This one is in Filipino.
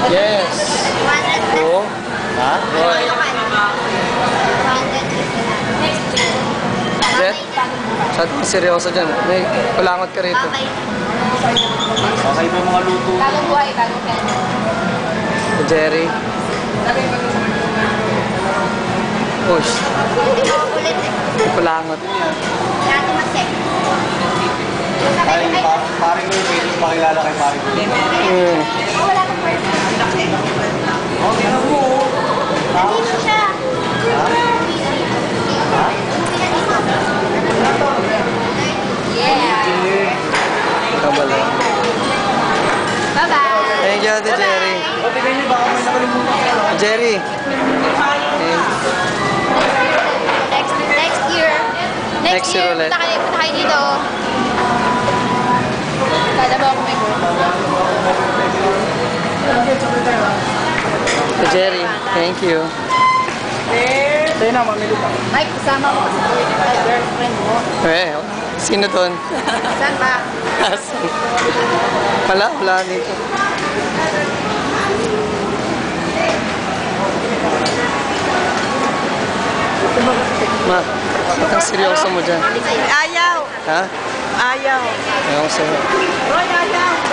Yes. Oo. Ha? Boy. Jet? Saan ka seryoso dyan? May kulangot ka rito. Kakay pa mga luto. Bagong buhay, bagong pera. Jerry. Push. May kulangot. Ay, paring mo yung pwede makilala kay paring mo. Wala kang pera. Oh, tingnan mo. Nandito siya. Yeah. Kabala. Bye-bye. Thank you, Ate Jerry. O, tingnan niyo, baka may nakalimutan ka. Jerry. Next year. Next year ulit. Punta kayo dito. Kada ba ako may goal? Ate Jerry, thank you. Tayo na, mamili ka. Mike, kasama ko kasi yung girlfriend mo. Eh, sino doon? Saan ba? Wala dito. Ma, bakit ang seryoso mo dyan? Ayaw. Ha? Ayaw. Ayaw ko sa'yo. Roy, ayaw.